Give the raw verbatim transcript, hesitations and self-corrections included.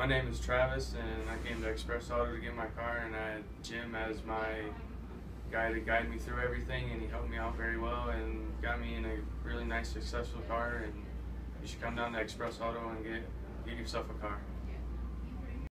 My name is Travis, and I came to Express Auto to get my car, and I had Jim as my guy to guide me through everything, and he helped me out very well and got me in a really nice, successful car. And you should come down to Express Auto and get get yourself a car.